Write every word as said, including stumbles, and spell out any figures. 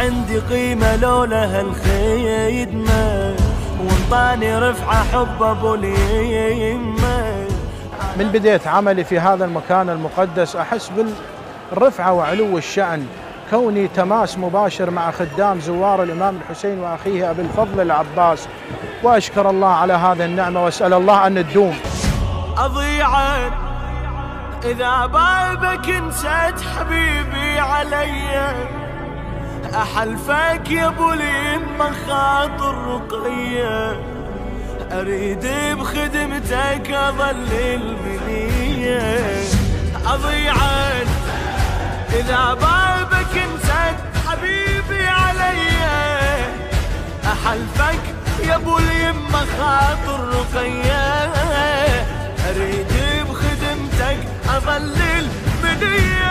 عندي قيمة لولا هالخدمة، وانطاني رفعة حب ابو اليمة. من بديت عملي في هذا المكان المقدس أحس بالرفعة وعلو الشأن، كوني تماس مباشر مع خدام زوار الإمام الحسين وأخيه أبي الفضل العباس، وأشكر الله على هذا النعمة وأسأل الله أن تدوم. أضيعت إذا بابك نسيت حبيبي علي، أحلفك يا ابو اليمة خاطر رقية، أريد بخدمتك أظل المنية. أضيعت إذا بابك نسيت حبيبي علي، أحلفك يا ابو اليمة خاطر رقية، أريد بخدمتك أظل المنية.